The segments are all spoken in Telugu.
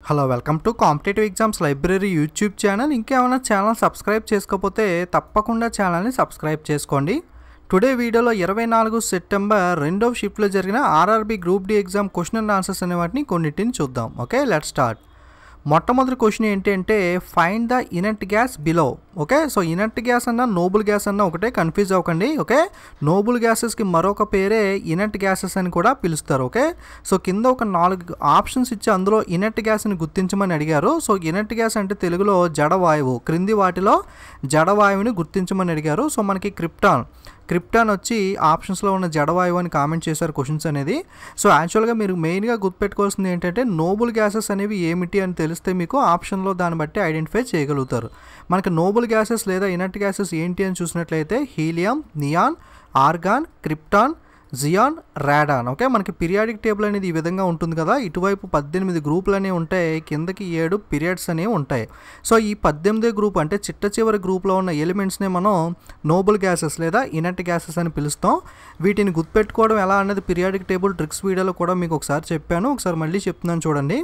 Hello welcome to competitive exams library YouTube channel. ఇంకేమైనా ఛానల్ సబ్స్క్రైబ్ చేసుకోకపోతే తప్పకుండా ఛానల్ని సబ్స్క్రైబ్ చేసుకోండి. టుడే వీడియోలో 24 సెప్టెంబర్ రెండవ షిఫ్ట్లో జరిగిన RRB group D exam question and answers అనే వాటిని కొన్నిటిని చూద్దాం. Okay, let's start. మొట్టమొదటి క్వశ్చన్ ఏంటి అంటే find the inert gas below. Okay, so inert gas అన్న నోబుల్ గ్యాస్ అన్న ఒకటే, కన్ఫ్యూజ్ అవ్వకండి. ఓకే, నోబుల్ గ్యాసెస్కి మరొక పేరే ఇనర్ట్ గ్యాసెస్ అని కూడా పిలుస్తారు. ఓకే, సో కింద ఒక 4 ఆప్షన్స్ ఇచ్చి అందులో ఇనర్ట్ గ్యాస్ని గుర్తించమని అడిగారు. సో ఇనర్ట్ గ్యాస్ అంటే తెలుగులో జడవాయువు, క్రింది వాటిలో జడవాయువుని గుర్తించమని అడిగారు. సో మనకి క్రిప్టాన్ వచ్చి ఆప్షన్స్లో ఉన్న జడవాయువు అని కామెంట్ చేశారు క్వశ్చన్స్ అనేది. సో యాక్చువల్గా మీరు మెయిన్గా గుర్తుపెట్టుకోవాల్సింది ఏంటంటే నోబుల్ గ్యాసెస్ అనేవి ఏమిటి అని తెలిస్తే మీకు ఆప్షన్లో దాన్ని బట్టి ఐడెంటిఫై చేయగలుగుతారు. మనకి నోబుల్ గ్యాసెస్ లేదా ఇనర్ట్ గ్యాసెస్ ఏంటి అని చూసినట్లయితే helium, neon, argon, krypton, xenon, radon. Okay, మనకి పీరియాడిక్ టేబుల్ అనేది ఈ విధంగా ఉంటుంది కదా. ఇటువైపు 18 గ్రూపులు అనేవి ఉంటాయి, కిందకి 7 పీరియడ్స్ అనేవి ఉంటాయి. సో ఈ 18 గ్రూప్ అంటే చిట్ట చివరి గ్రూప్లో ఉన్న ఎలిమెంట్స్నే మనం నోబుల్ గ్యాసెస్ లేదా ఇనర్ట్ గ్యాసెస్ అని పిలుస్తాం. వీటిని గుర్తుపెట్టుకోవడం ఎలా అన్నది పీరియాడిక్ టేబుల్ ట్రిక్స్ వీడియోలో కూడా మీకు ఒకసారి చెప్పాను, ఒకసారి మళ్ళీ చెప్తున్నాను చూడండి.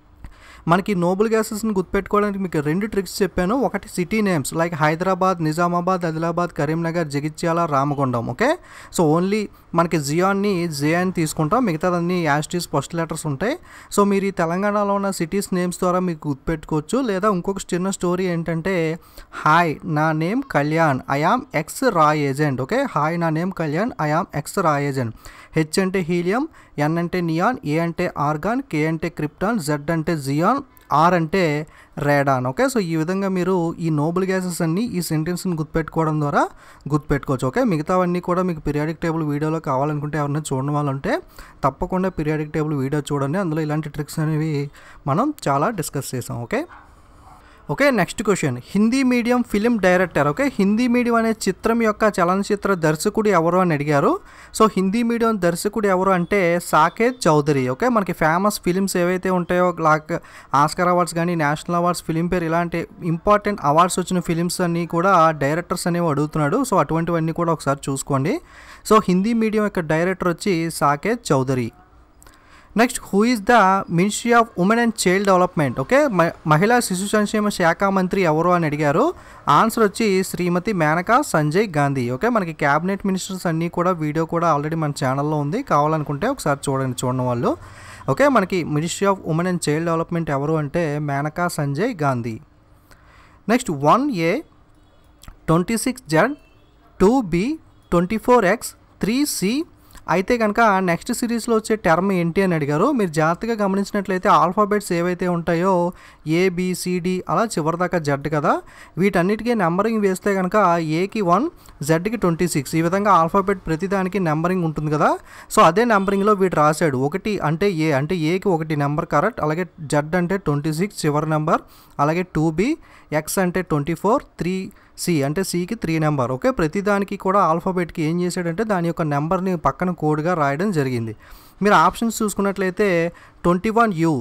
మనకి నోబుల్ గ్యాసెస్ని గుర్తుపెట్టుకోవడానికి మీకు 2 ట్రిక్స్ చెప్పాను. ఒకటి city names like Hyderabad, Nizamabad, Adilabad, Karimnagar, Jagtial, Ramagundam. Okay, so only మనకి జియాన్ని జే అని తీసుకుంటాం, మిగతాదన్నీ యాస్టీస్ ఫస్ట్ లెటర్స్ ఉంటాయి. సో మీరు ఈ తెలంగాణలో ఉన్న సిటీస్ నేమ్స్ ద్వారా మీకు గుర్తుపెట్టుకోవచ్చు. లేదా ఇంకొక చిన్న స్టోరీ ఏంటంటే హాయ్ నా name Kalyan, I am ex రా ఏజెంట్. ఓకే, హాయ్ నా name Kalyan, I am ex రా ఏజెంట్. హెచ్ అంటే హీలియం, ఎన్ అంటే నియాన్, ఏ అంటే ఆర్గాన్, కే అంటే క్రిప్టాన్, జెడ్ అంటే జియాన్, ఆర్ అంటే రేడాన్. ఓకే, సో ఈ విధంగా మీరు ఈ నోబుల్ గ్యాసెస్ అన్ని ఈ సెంటెన్స్ని గుర్తుపెట్టుకోవడం ద్వారా గుర్తుపెట్టుకోవచ్చు. ఓకే, మిగతావన్నీ కూడా మీకు పీరియాడిక్ టేబుల్ వీడియోలో కావాలనుకుంటే ఎవరైనా చూడడం వాళ్ళు ఉంటే తప్పకుండా పీరియాడిక్ టేబుల్ వీడియో చూడండి, అందులో ఇలాంటి ట్రిక్స్ అనేవి మనం చాలా డిస్కస్ చేసాం. Okay, next question. Hindi medium film director. Okay, Hindi medium అనే చిత్రం యొక్క చలనచిత్ర దర్శకుడు ఎవరు అని అడిగారు. సో హిందీ మీడియం దర్శకుడు ఎవరు అంటే సాకేత్ చౌదరి. ఓకే, మనకి ఫేమస్ ఫిలిమ్స్ ఏవైతే ఉంటాయో లైక్ ఆస్కర్ అవార్డ్స్ కానీ, నేషనల్ అవార్డ్స్, ఫిలింఫేర్ ఇలాంటి ఇంపార్టెంట్ అవార్డ్స్ వచ్చిన ఫిలిమ్స్ అన్నీ కూడా డైరెక్టర్స్ అనేవి అడుగుతున్నాడు. సో అటువంటివన్నీ కూడా ఒకసారి చూసుకోండి. సో హిందీ మీడియం యొక్క డైరెక్టర్ వచ్చి Saket Chaudhary. Next, who is the ministry of women and child development. Okay, మహిళా శిశు సంక్షేమ శాఖ మంత్రి ఎవరు అని అడిగారు. ఆన్సర్ వచ్చి శ్రీమతి మేనకా సంజయ్ గాంధీ. ఓకే, మనకి క్యాబినెట్ మినిస్టర్స్ అన్నీ కూడా వీడియో కూడా ఆల్రెడీ మన ఛానల్లో ఉంది, కావాలనుకుంటే ఒకసారి చూడని వాళ్ళు. ఓకే, మనకి ministry of women and child development ఎవరు అంటే Maneka Sanjay Gandhi. Next, 1A 26Z 2B 24X 3C అయితే కనుక నెక్స్ట్ సిరీస్లో వచ్చే టర్మ్ ఏంటి అని అడిగారు. మీరు జాగ్రత్తగా గమనించినట్లయితే ఆల్ఫాబెట్స్ ఏవైతే ఉంటాయో ABCD అలా చివరిదాకా జెడ్ కదా, వీటన్నిటికీ నెంబరింగ్ వేస్తే కనుక ఏకి 1, జెడ్కి 26 ఈ విధంగా ఆల్ఫాబెట్ ప్రతిదానికి నెంబరింగ్ ఉంటుంది కదా. సో అదే నెంబరింగ్లో వీడు రాశాడు. 1 అంటే ఏ అంటే ఏకి 1 నెంబర్ కరెక్ట్, అలాగే జెడ్ అంటే 26 చివరి నెంబర్, అలాగే 2B, X అంటే 24, 3C అంటే Cకి 3 నెంబర్. ఓకే, ప్రతిదానికి కూడా ఆల్ఫాబెట్కి ఏం చేశాడంటే దాని యొక్క నెంబర్ని పక్కన కోడ్గా రాయడం జరిగింది. మీరు ఆప్షన్స్ చూసుకున్నట్లయితే 21U.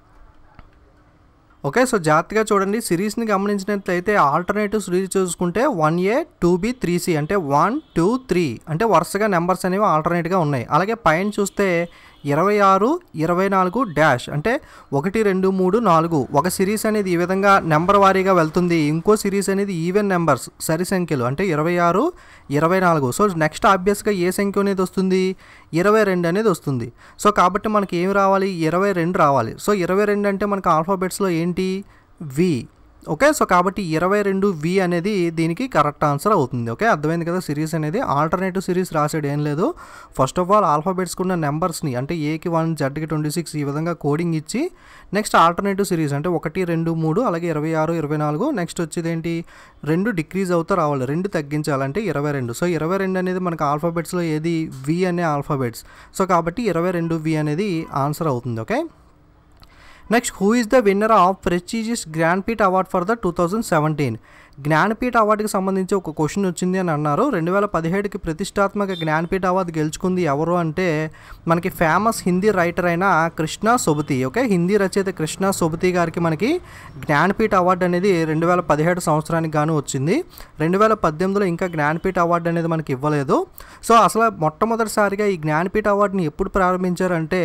ఓకే, సో జాగ్రత్తగా చూడండి. సిరీస్ని గమనించినట్లయితే ఆల్టర్నేటివ్ సిరీస్ చూసుకుంటే 1A 2B 3C అంటే 1 2 3 అంటే వరుసగా నెంబర్స్ అనేవి ఆల్టర్నేట్గా ఉన్నాయి. అలాగే పైన చూస్తే 26 24 డాష్ అంటే 1 2 3 4 ఒక సిరీస్ అనేది ఈ విధంగా నెంబర్ వారీగా వెళ్తుంది. ఇంకో సిరీస్ అనేది ఈవెన్ నెంబర్స్ సరి సంఖ్యలు అంటే 26 24. సో నెక్స్ట్ ఆబ్వియస్గా ఏ సంఖ్య అనేది వస్తుంది, 22 అనేది వస్తుంది. సో కాబట్టి మనకి ఏమి రావాలి, 22 రావాలి. సో 22 అంటే మనకి ఆల్ఫాబెట్స్లో ఏంటి, V. ఓకే, సో కాబట్టి 22V అనేది దీనికి కరెక్ట్ ఆన్సర్ అవుతుంది. ఓకే, అర్థమైంది కదా. సిరీస్ అనేది ఆల్టర్నేటివ్ సిరీస్ రాసాడు, ఏం లేదు. ఫస్ట్ ఆఫ్ ఆల్ ఆల్ఫాబెట్స్కి ఉన్న నెంబర్స్ని అంటే ఏకి 1, జెడ్కి 26 ఈ విధంగా కోడింగ్ ఇచ్చి నెక్స్ట్ ఆల్టర్నేటివ్ సిరీస్ అంటే 1 2 3 అలాగే 26 24 నెక్స్ట్ వచ్చేది ఏంటి 2 డిక్రీజ్ అవుతూ రావాలి, 2 తగ్గించాలంటే 22. సో 22 అనేది మనకు ఆల్ఫాబెట్స్లో ఏది, V అనే ఆల్ఫాబెట్స్. సో కాబట్టి 22V అనేది ఆన్సర్ అవుతుంది. Okay, next, who is the winner of prestigious Jnanpith award for the 2017. Jnanpith అవార్డుకి సంబంధించి ఒక క్వశ్చన్ వచ్చింది అని అన్నారు. 2017కి ప్రతిష్టాత్మక జ్ఞానపీఠ అవార్డు గెలుచుకుంది ఎవరు అంటే మనకి ఫేమస్ హిందీ రైటర్ అయిన కృష్ణ సొబతి. ఓకే, హిందీ రచయిత కృష్ణ సొబతి గారికి మనకి జ్ఞానపీఠ అవార్డు అనేది 2017 సంవత్సరానికి గాను వచ్చింది. 2018లో ఇంకా జ్ఞానపీఠ అవార్డు అనేది మనకి ఇవ్వలేదు. సో అసలు మొట్టమొదటిసారిగా ఈ జ్ఞానపీఠ అవార్డుని ఎప్పుడు ప్రారంభించారంటే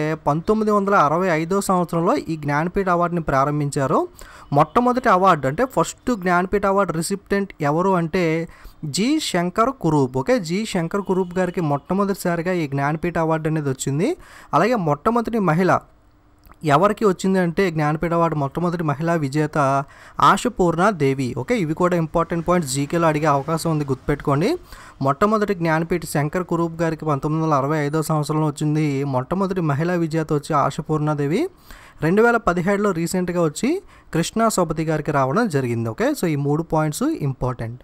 1965 సంవత్సరంలో ఈ జ్ఞానపీఠ అవార్డుని ప్రారంభించారు. మొట్టమొదటి అవార్డు అంటే ఫస్ట్ జ్ఞానపీఠ అవార్డు రిసిప్టెంట్ ఎవరు అంటే జి శంకర్ కురూప్. ఓకే, జి శంకర్ కురూప్ గారికి మొట్టమొదటిసారిగా ఈ జ్ఞానపీఠ అవార్డు అనేది వచ్చింది. అలాగే మొట్టమొదటి మహిళ ఎవరికి వచ్చింది అంటే జ్ఞానపీఠ అవార్డు మొట్టమొదటి మహిళా విజేత ఆశపూర్ణ దేవి. ఓకే, ఇవి కూడా ఇంపార్టెంట్ పాయింట్స్ జీకేలో అడిగే అవకాశం ఉంది, గుర్తుపెట్టుకోండి. మొట్టమొదటి జ్ఞానపీఠ శంకర్ కురూప్ గారికి 1965 సంవత్సరంలో వచ్చింది. మొట్టమొదటి మహిళా విజేత వచ్చి ఆశపూర్ణదేవి. 2017లో రీసెంట్గా వచ్చి కృష్ణ సొబతి గారికి రావడం జరిగింది. ఓకే, సో ఈ 3 points important.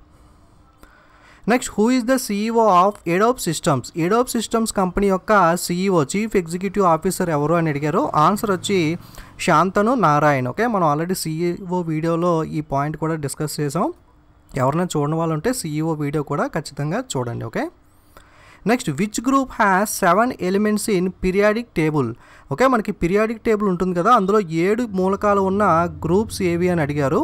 Next, who is the CEO of Adobe systems? Adobe systems company యొక్క CEO చీఫ్ ఎగ్జిక్యూటివ్ ఆఫీసర్ ఎవరు అని అడిగారు. ఆన్సర్ వచ్చి శాంతను నారాయణ్. ఓకే, మనం ఆల్రెడీ CEO వీడియోలో ఈ పాయింట్ కూడా డిస్కస్ చేసాం. ఎవరైనా చూడని వాళ్ళు ఉంటే CEO వీడియో కూడా ఖచ్చితంగా చూడండి. Okay, next, which group has 7 elements in periodic table? Okay, మనకి పీరియాడిక్ టేబుల్ ఉంటుంది కదా, అందులో 7 మూలకాలు ఉన్న గ్రూప్స్ ఏవి అని అడిగారు.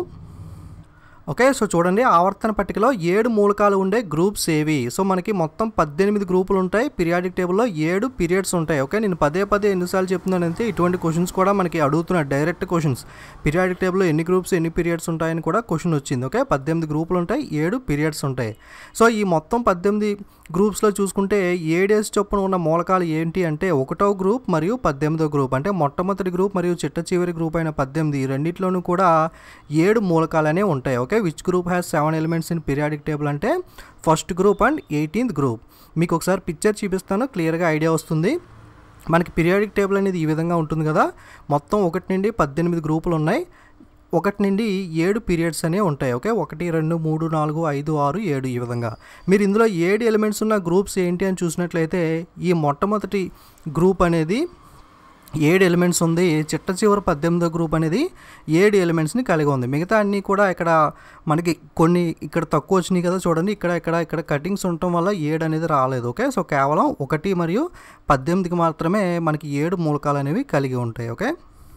ఓకే, సో చూడండి, ఆవర్తన పట్టికలో 7 మూలకాలు ఉండే గ్రూప్స్ ఏవి? సో మనకి మొత్తం 18 గ్రూపులు ఉంటాయి. పీరియాడిక్ టేబుల్లో 7 పీరియడ్స్ ఉంటాయి. ఓకే, నేను పదే ఎన్నిసార్లు చెప్తున్నానంటే ఇటువంటి క్వశ్చన్స్ కూడా మనకి అడుగుతున్నాడు, డైరెక్ట్ క్వశ్చన్స్. పీరియాడిక్ టేబుల్లో ఎన్ని గ్రూప్స్ ఎన్ని పీరియడ్స్ ఉంటాయని కూడా క్వశ్చన్ వచ్చింది. ఓకే, 18 గ్రూపులు ఉంటాయి, 7 పీరియడ్స్ ఉంటాయి. సో ఈ మొత్తం 18 గ్రూప్స్లో చూసుకుంటే 7 చొప్పున ఉన్న మూలకాలు ఏంటి అంటే 1వ గ్రూప్ మరియు 18వ గ్రూప్. అంటే మొట్టమొదటి గ్రూప్ మరియు చిట్ట చివరి గ్రూప్ అయిన 18, ఈ రెండిట్లోనూ కూడా 7 మూలకాలనే ఉంటాయి. Okay, which group has 7 elements in periodic table అంటే first group and 18th group. మీకు ఒకసారి పిక్చర్ చూపిస్తాను, క్లియర్గా ఐడియా వస్తుంది. మనకి పీరియాడిక్ టేబుల్ అనేది ఈ విధంగా ఉంటుంది కదా, మొత్తం 1 నుండి 18 గ్రూపులు ఉన్నాయి. 1 నుండి 7 పీరియడ్స్ అనేవి ఉంటాయి. ఓకే, 1, 2, 3, 4, 5, 6, 7 ఈ విధంగా. మీరు ఇందులో 7 ఎలిమెంట్స్ ఉన్న గ్రూప్స్ ఏంటి అని చూసినట్లయితే ఈ మొట్టమొదటి గ్రూప్ అనేది 7 ఎలిమెంట్స్ ఉంది. చిట్ట చివరి 18వ గ్రూప్ అనేది 7 ఎలిమెంట్స్ని కలిగి ఉంది. మిగతా అన్నీ కూడా ఇక్కడ మనకి కొన్ని ఇక్కడ తక్కువ వచ్చినాయి కదా, చూడండి, ఇక్కడ కటింగ్స్ ఉండటం వల్ల 7 అనేది రాలేదు. ఓకే, సో కేవలం 1 మరియు 18కి మాత్రమే మనకి 7 మూలకాలు అనేవి కలిగి ఉంటాయి. Okay,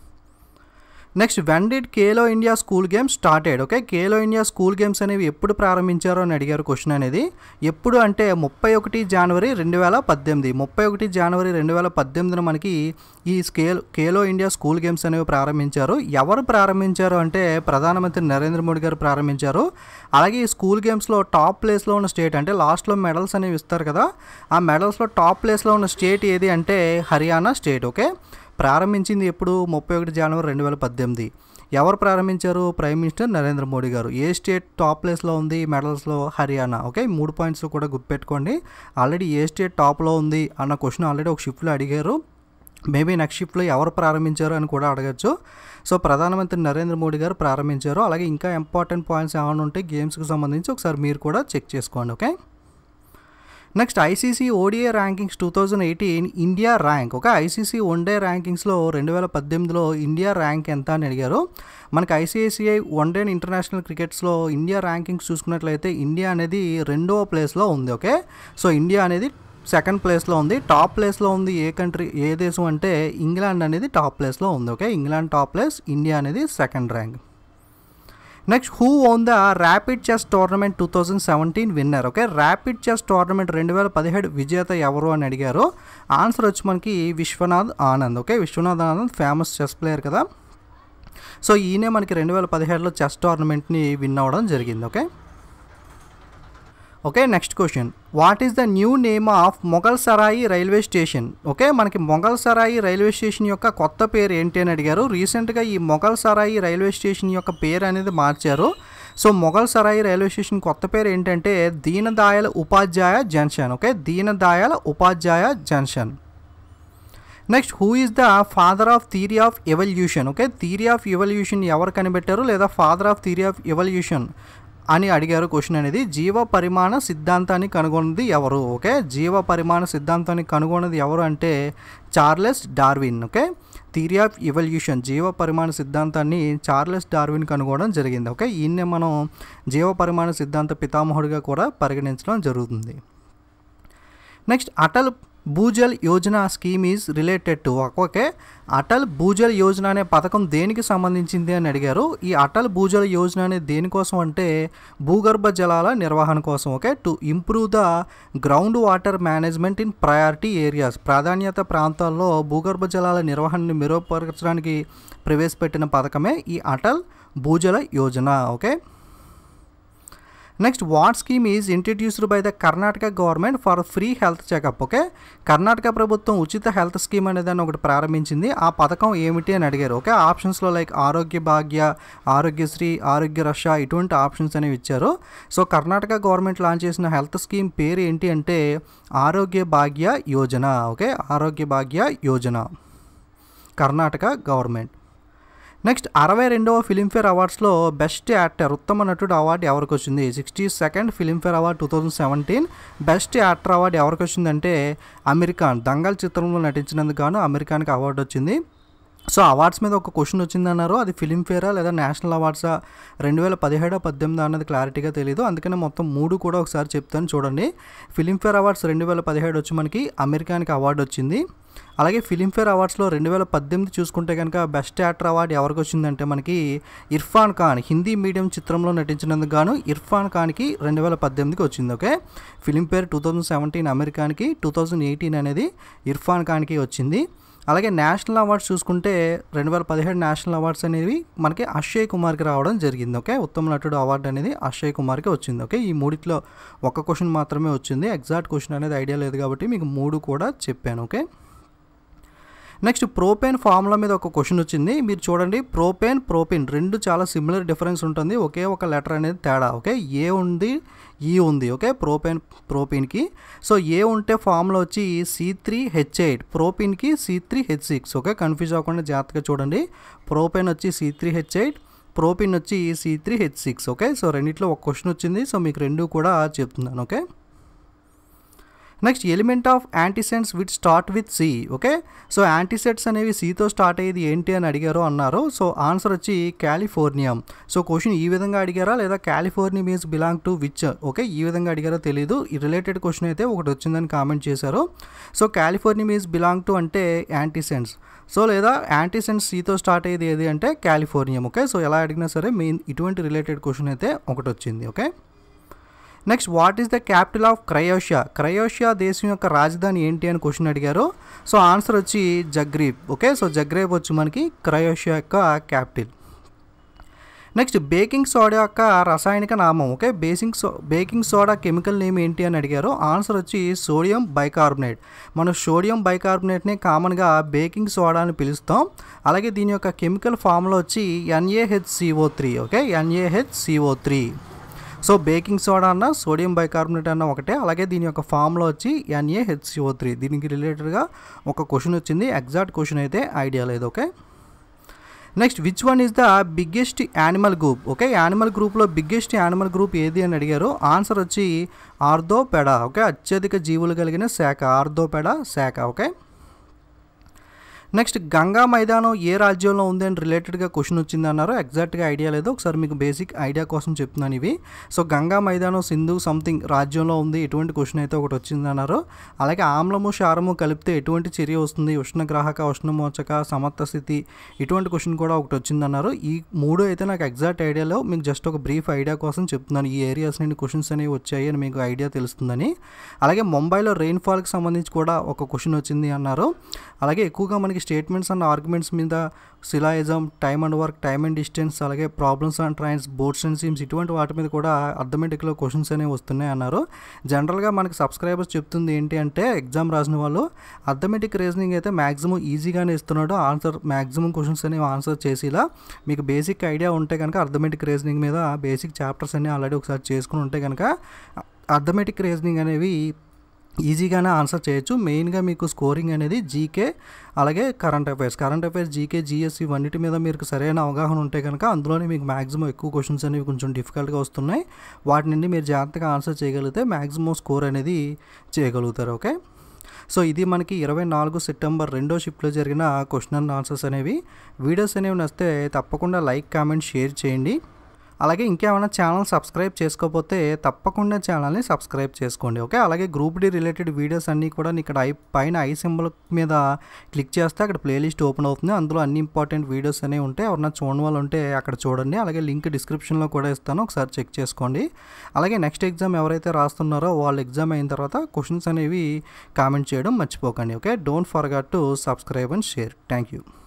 next, when did Khelo India school games started? Okay, Khelo India school games అనేవి ఎప్పుడు ప్రారంభించారో అని అడిగారు క్వశ్చన్ అనేది. ఎప్పుడు అంటే 31 జనవరి 2018. 31 జనవరి 2018 మనకి ఈ ఖేలో ఇండియా స్కూల్ గేమ్స్ అనేవి ప్రారంభించారు. ఎవరు ప్రారంభించారు అంటే ప్రధానమంత్రి నరేంద్ర మోడీ గారు ప్రారంభించారు. అలాగే ఈ స్కూల్ గేమ్స్లో టాప్ ప్లేస్లో ఉన్న స్టేట్, అంటే లాస్ట్లో మెడల్స్ అనేవి ఇస్తారు కదా, ఆ మెడల్స్లో టాప్ ప్లేస్లో ఉన్న స్టేట్ ఏది అంటే హర్యానా స్టేట్. ఓకే, ప్రారంభించింది ఎప్పుడు 31 జనవరి 2018. ఎవరు ప్రారంభించారు? ప్రైమ్ మినిస్టర్ నరేంద్ర మోడీ గారు. ఏ స్టేట్ టాప్ ప్లేస్లో ఉంది మెడల్స్లో? హర్యానా. ఓకే, 3 పాయింట్స్ కూడా గుర్తుపెట్టుకోండి. ఆల్రెడీ ఏ స్టేట్ టాప్లో ఉంది అన్న క్వశ్చన్ ఆల్రెడీ ఒక షిఫ్ట్లో అడిగారు. మేబీ నెక్స్ట్ షిఫ్ట్లో ఎవరు ప్రారంభించారు అని కూడా అడగచ్చు. సో ప్రధానమంత్రి నరేంద్ర మోడీ గారు ప్రారంభించారు. అలాగే ఇంకా ఇంపార్టెంట్ పాయింట్స్ ఏమైనా ఉంటే గేమ్స్కి సంబంధించి ఒకసారి మీరు కూడా చెక్ చేసుకోండి. Okay, next, ICC ODI rankings 2018 India rank. Okay, ICC one day ర్యాంకింగ్స్లో 2018లో ఇండియా ర్యాంక్ ఎంత అని అడిగారు. మనకి ఐసీఐసీఐ వన్డే ఇంటర్నేషనల్ క్రికెట్స్లో ఇండియా ర్యాంకింగ్స్ చూసుకున్నట్లయితే ఇండియా అనేది 2వ ప్లేస్లో ఉంది. ఓకే, సో ఇండియా అనేది 2nd ప్లేస్లో ఉంది. టాప్ ప్లేస్లో ఉంది ఏ దేశం అంటే ఇంగ్లాండ్ అనేది టాప్ ప్లేస్లో ఉంది. Okay, England top place, India అనేది 2nd rank. Next, who won the rapid chess tournament 2017 winner? Okay, rapid chess tournament 2017 విజేత ఎవరు అని అడిగారు. ఆన్సర్ వచ్చి మనకి Vishwanath Anand. Okay, Vishwanath Anand famous chess player కదా, సో ఈయనే మనకి 2017లో చెస్ టోర్నమెంట్ని విన్ అవ్వడం జరిగింది. Okay, okay, next question, what is the new name of Mughal Sarai railway station? Okay, మనకి మొఘల్ సరాయి రైల్వే స్టేషన్ యొక్క కొత్త పేరు ఏంటి అని అడిగారు. రీసెంట్గా ఈ మొఘల్ సరాయి రైల్వే స్టేషన్ యొక్క పేరు అనేది మార్చారు. So Mughal Sarai railway station కొత్త పేరు ఏంటంటే Deen Dayal Upadhyay junction. Okay, Deen Dayal Upadhyay junction. Next, who is the father of theory of evolution? Okay, theory of evolution ఎవరు కనిపెట్టారు లేదా father of theory of evolution అని అడిగారు క్వశ్చన్ అనేది. జీవ పరిమాణ సిద్ధాంతాన్ని కనుగొన్నది ఎవరు? ఓకే, జీవ పరిమాణ సిద్ధాంతాన్ని కనుగొన్నది ఎవరు అంటే Charles Darwin. Okay, theory of evolution జీవ పరిమాణ సిద్ధాంతాన్ని చార్లెస్ డార్విన్ కనుగొనడం జరిగింది. ఓకే, ఈయన్నే మనం జీవ పరిమాణ సిద్ధాంత పితామహుడిగా కూడా పరిగణించడం జరుగుతుంది. Next Atal Bhujal Yojana scheme is related to. Okay, Atal Bhujal Yojana అనే పథకం దేనికి సంబంధించింది అని అడిగారు. ఈ అటల్ భూజల్ యోజన అనేది దేనికోసం అంటే భూగర్భ జలాల నిర్వహణ కోసం. Okay, to improve the ground water management in priority areas. ప్రాధాన్యత ప్రాంతాల్లో భూగర్భ జలాల నిర్వహణని మెరుగుపరచడానికి ప్రవేశపెట్టిన పథకమే ఈ Atal Bhujal Yojana. Okay, next what scheme is introduced by the Karnataka government for free health checkup. Okay, Karnataka ప్రభుత్వం ఉచిత హెల్త్ స్కీమ్ అనేదాన్ని ఒకటి ప్రారంభించింది. ఆ పథకం ఏమిటి అని అడిగారు. ఓకే, ఆప్షన్స్లో లైక్ ఆరోగ్య భాగ్య, ఆరోగ్యశ్రీ, ఆరోగ్య రక్ష ఇటువంటి ఆప్షన్స్ అనేవి ఇచ్చారు. సో కర్ణాటక గవర్నమెంట్ లాంచ్ చేసిన హెల్త్ స్కీమ్ పేరు ఏంటి అంటే Arogya Bhagya Yojana. Okay, Arogya Bhagya Yojana, Karnataka government. Next 62వ ఫిలింఫేర్ అవార్డ్స్లో బెస్ట్ యాక్టర్ ఉత్తమ నటుడు అవార్డు ఎవరికి వచ్చింది? 62nd Filmfare award 2017 best actor award ఎవరికి వచ్చిందంటే అమీర్ ఖాన్. దంగల్ చిత్రంలో నటించినందుకు గాను అమీర్ ఖాన్కి అవార్డు వచ్చింది. సో అవార్డ్స్ మీద ఒక క్వశ్చన్ వచ్చిందన్నారు, అది ఫిలింఫేరా లేదా నేషనల్ అవార్డ్సా 2017-18 అన్నది క్లారిటీగా తెలియదు, అందుకనే మొత్తం 3 కూడా ఒకసారి చెప్తాను చూడండి. ఫిలింఫేర్ అవార్డ్స్ 2017 వచ్చి మనకి అమీర్ ఖాన్కి అవార్డు వచ్చింది. అలాగే ఫిలింఫేర్ అవార్డ్స్లో 2018 చూసుకుంటే కనుక బెస్ట్ యాక్టర్ అవార్డు ఎవరికి వచ్చిందంటే మనకి ఇర్ఫాన్ ఖాన్. హిందీ మీడియం చిత్రంలో నటించినందుకు గాను ఇర్ఫాన్ ఖాన్కి 2018కి వచ్చింది. ఓకే, ఫిలింఫేర్ 2017 అమీర్ ఖాన్కి, 2018 అనేది ఇర్ఫాన్ ఖాన్కి వచ్చింది. అలాగే నేషనల్ అవార్డ్స్ చూసుకుంటే 2017 నేషనల్ అవార్డ్స్ అనేవి మనకి అక్షయ్ కుమార్కి రావడం జరిగింది. ఓకే, ఉత్తమ నటుడు అవార్డు అనేది అక్షయ్ కుమార్కి వచ్చింది. ఓకే, ఈ మూడిట్లో ఒక క్వశ్చన్ మాత్రమే వచ్చింది, ఎగ్జాక్ట్ క్వశ్చన్ అనేది ఐడియా లేదు కాబట్టి మీకు 3 కూడా చెప్పాను. ఓకే, నెక్స్ట్ ప్రోపేన్ ఫార్ములా మీద ఒక క్వశ్చన్ వచ్చింది. మీరు చూడండి, ప్రోపిన్ రెండు చాలా సిమిలర్ డిఫరెన్స్ ఉంటుంది, ఒకే ఒక లెటర్ అనేది తేడా. ఓకే, ఏ ఉంది, ఈ ఉంది. ఓకే, ప్రోపిన్కి సో ఏ ఉంటే ఫార్ములా వచ్చి C3H8, ప్రోపిన్కి C3H6. ఓకే, కన్ఫ్యూజ్ అవ్వకుండా జాగ్రత్తగా చూడండి. ప్రోపేన్ వచ్చి C3H8, ప్రోపిన్ వచ్చి C3H6. ఓకే, సో రెండిట్లో ఒక క్వశ్చన్ వచ్చింది, సో మీకు 2 కూడా చెప్తున్నాను. Okay, next element of actinides with start with C. Okay, so actinides అనేవి సితో స్టార్ట్ అయ్యేది ఏంటి అని అడిగారు అన్నారు. సో ఆన్సర్ వచ్చి కాలిఫోర్నియం. సో క్వశ్చన్ ఈ విధంగా అడిగారా లేదా californium is belong to which. Okay, ఈ విధంగా అడిగారో తెలియదు, ఈ రిలేటెడ్ క్వశ్చన్ అయితే ఒకటి వచ్చిందని కామెంట్ చేశారు. So californium is belong to అంటే యాంటీసెంట్స్, సో లేదా యాంటీసెంట్స్ సితో స్టార్ట్ అయ్యేది ఏది అంటే కాలిఫోర్నియం. ఓకే, సో ఎలా అడిగినా సరే మెయిన్ ఇటువంటి రిలేటెడ్ క్వశ్చన్ అయితే ఒకటి వచ్చింది. Okay, next what is the capital of Croatia. Croatia దేశం యొక్క రాజధాని ఏంటి అని క్వశ్చన్ అడిగారు. సో ఆన్సర్ వచ్చి జగ్రేబ్. ఓకే, సో జగ్రేబ్ వచ్చి మనకి క్రయోషియా యొక్క క్యాపిటల్. నెక్స్ట్ బేకింగ్ సోడా యొక్క రసాయనిక నామం. Okay, baking soda chemical name ఏంటి అని అడిగారు. ఆన్సర్ వచ్చి సోడియం బైకార్బోనేట్. మనం సోడియం బైకార్బోనేట్ని కామన్గా బేకింగ్ సోడా అని పిలుస్తాం. అలాగే దీని యొక్క కెమికల్ ఫార్ములా వచ్చి NaHCO3. Okay, NaHCO3. So baking soda అన్న సోడియం బైకార్బోనేట్ అన్న ఒకటే, అలాగే దీని యొక్క ఫార్ములా వచ్చి NaHCO3. దీనికి రిలేటెడ్గా ఒక క్వశ్చన్ వచ్చింది, ఎగ్జాక్ట్ క్వశ్చన్ అయితే ఐడియా లేదు. Okay, next which one is the biggest animal group. Okay, animal గ్రూప్లో బిగ్గెస్ట్ యానిమల్ గ్రూప్ ఏది అని అడిగారు. ఆన్సర్ వచ్చి ఆర్థోపెడా. ఓకే, అత్యధిక జీవులు కలిగిన శాఖ ఆర్థోపెడా శాఖ. ఓకే, నెక్స్ట్ గంగా మైదానం ఏ రాజ్యంలో ఉంది అని రిలేటెడ్గా క్వశ్చన్ వచ్చింది అన్నారు. ఎగ్జాక్ట్గా ఐడియా లేదు, ఒకసారి మీకు బేసిక్ ఐడియా కోసం చెప్తున్నాను ఇవి. సో గంగా మైదానం సింధు సంథింగ్ రాజ్యంలో ఉంది, ఎటువంటి క్వశ్చన్ అయితే ఒకటి వచ్చింది అన్నారు. అలాగే ఆమ్లము క్షారము కలిపితే ఎటువంటి చర్య వస్తుంది, ఉష్ణగ్రాహక, ఉష్ణమోచక, సమర్థ స్థితి, ఇటువంటి క్వశ్చన్ కూడా ఒకటి వచ్చిందన్నారు. ఈ 3 అయితే నాకు ఎగ్జాక్ట్ ఐడియాలో, మీకు జస్ట్ ఒక బ్రీఫ్ ఐడియా కోసం చెప్తున్నాను, ఈ ఏరియాస్ నుండి క్వశ్చన్స్ అనేవి వచ్చాయి అని మీకు ఐడియా తెలుస్తుందని. అలాగే ముంబైలో రెయిన్ఫాల్కి సంబంధించి కూడా ఒక క్వశ్చన్ వచ్చింది అన్నారు. అలాగే ఎక్కువగా మనకి స్టేట్మెంట్స్ అండ్ ఆర్గ్యుమెంట్స్ మీద syllogism, time and work, time and distance, అలాగే problems and trains, boats and streams, ఇటువంటి వాటి మీద కూడా అర్థమెటిక్లో క్వశ్చన్స్ అనేవి వస్తున్నాయి అన్నారు. జనరల్గా మనకి సబ్స్క్రైబర్స్ చెప్తుంది ఏంటి అంటే ఎగ్జామ్ రాసిన వాళ్ళు అర్థమెటిక్ రీజనింగ్ అయితే మ్యాక్సిమం ఈజీగానే ఇస్తున్నాడు, ఆన్సర్ మ్యాక్సిమం క్వశ్చన్స్ అనేవి ఆన్సర్ చేసేలా. మీకు బేసిక్ ఐడియా ఉంటే కనుక అర్థమెటిక్ రీజనింగ్ మీద బేసిక్ చాప్టర్స్ అన్ని ఆల్రెడీ ఒకసారి చేసుకుని ఉంటే కనుక అర్థమెటిక్ రీజనింగ్ అనేవి ఈజీగానే ఆన్సర్ చేయొచ్చు. మెయిన్గా మీకు స్కోరింగ్ అనేది జీకే, అలాగే కరెంట్ అఫైర్స్, జీకే, జిఎస్ ఇవన్నిటి మీద మీకు సరైన అవగాహన ఉంటే కనుక అందులోనే మీకు మ్యాక్సిమం ఎక్కువ క్వశ్చన్స్ అనేవి కొంచెం డిఫికల్ట్గా వస్తున్నాయి. వాటి నుండి మీరు జాగ్రత్తగా ఆన్సర్ చేయగలిగితే మ్యాక్సిమం స్కోర్ అనేది చేయగలుగుతారు. ఓకే, సో ఇది మనకి 24 సెప్టెంబర్ రెండో షిఫ్ట్లో జరిగిన క్వశ్చన్ అండ్ ఆన్సర్స్ అనేవి. వీడియోస్ అనేవి నచ్చితే తప్పకుండా లైక్, కామెంట్, షేర్ చేయండి. అలాగే ఇంకేమైనా ఛానల్ సబ్స్క్రైబ్ చేసుకోకపోతే తప్పకుండా ఛానల్ని సబ్స్క్రైబ్ చేసుకోండి. ఓకే, అలాగే గ్రూప్ డి రిలేటెడ్ వీడియోస్ అన్నీ కూడా ఇక్కడ పైన ఐ సింబల్ మీద క్లిక్ చేస్తే అక్కడ ప్లేలిస్ట్ ఓపెన్ అవుతుంది. అందులో అన్ని ఇంపార్టెంట్ వీడియోస్ అనేవి ఉంటాయి. ఎవరన్నా చూడని వాళ్ళు ఉంటే అక్కడ చూడండి. అలాగే లింక్ డిస్క్రిప్షన్లో కూడా ఇస్తాను, ఒకసారి చెక్ చేసుకోండి. అలాగే నెక్స్ట్ ఎగ్జామ్ ఎవరైతే రాస్తున్నారో వాళ్ళు ఎగ్జామ్ అయిన తర్వాత క్వశ్చన్స్ అనేవి కామెంట్ చేయడం మర్చిపోకండి. Okay, don't forget to subscribe and share. Thank you.